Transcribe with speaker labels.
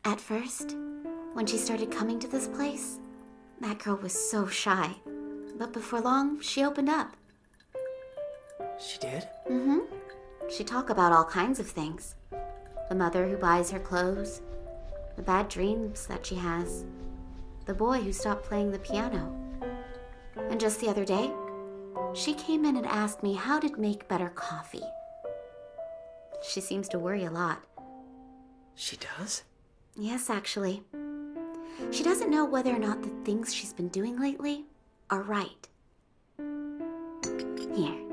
Speaker 1: At first, when she started coming to this place, that girl was so shy. But before long, she opened up.
Speaker 2: She did?
Speaker 1: Mm-hmm. She talked about all kinds of things. The mother who buys her clothes, the bad dreams that she has, the boy who stopped playing the piano. And just the other day, she came in and asked me how to make better coffee. She seems to worry a lot.
Speaker 2: She does?
Speaker 1: Yes, actually. She doesn't know whether or not the things she's been doing lately are right. Here,